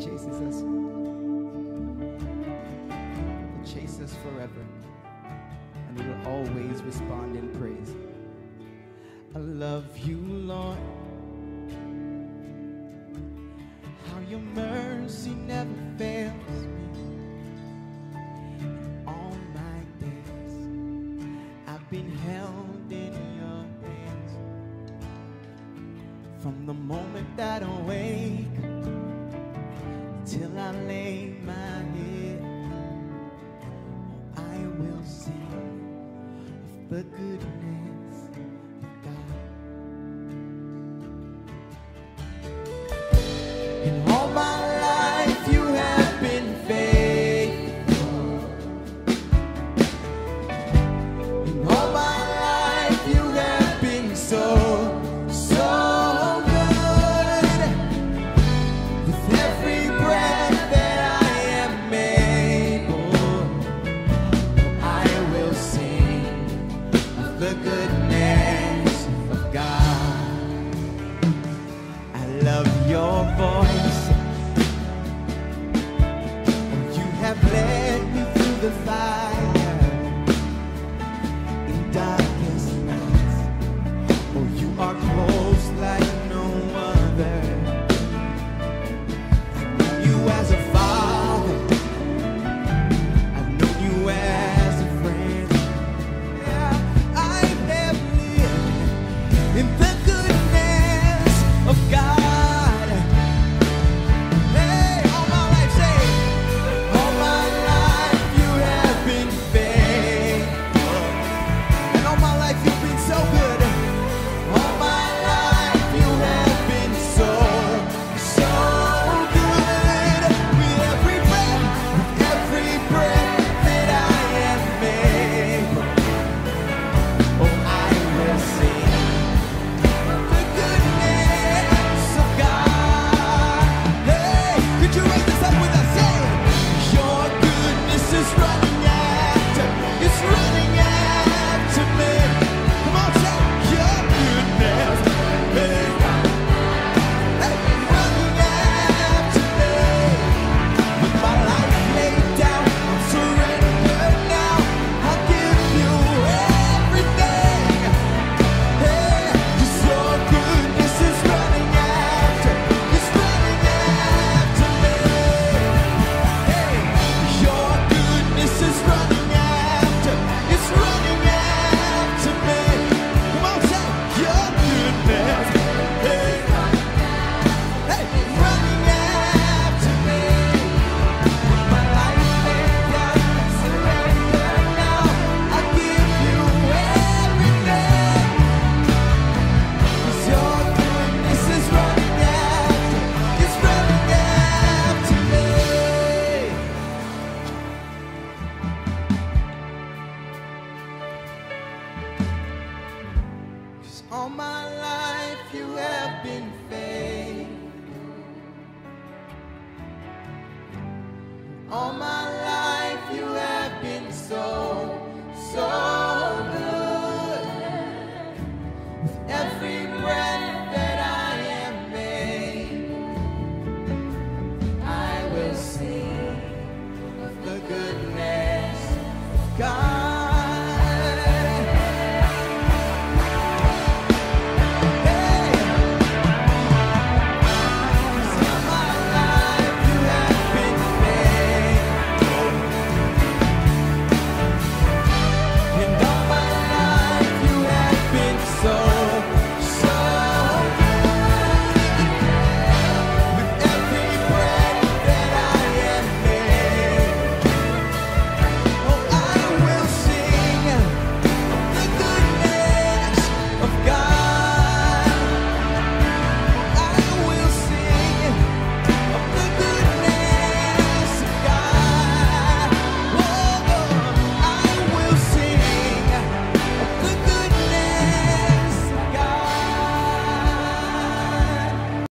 chases us. He'll chase us forever, and we will always respond in praise. I love you, Lord. How your mercy never fails me. All my days I've been held in your hands. From the moment that I wake till I lay my head, I will sing of the goodness of God. In all my life you have been faithful. In all my life you have been so good. With every breath that I am able, I will sing of the goodness of God. I love your voice. Oh, you have led me through the fire in darkest nights. Oh, you are close like no other. You as a father, I've known you as a friend. Yeah, I have lived in the goodness of God. Hey, all my life, say, all my life you have been faithful, and all my life you've been so good. All my life you have been so good. With every breath that I am able, oh, I will sing the goodness of God. Hey, could you raise this up with us? Say, your goodness is running after me. Come on, say, your goodness is running after me. With my life laid down, I'm surrendered now. I give you everything. Hey, 'cause your goodness is running after me. Hey, your goodness is running after me. Come on, say, your goodness, hey, running after me. With my life laid down, I'm surrendered now. I give you everything. 'Cause your goodness is running after me. 'Cause all my life you have been faithful. All my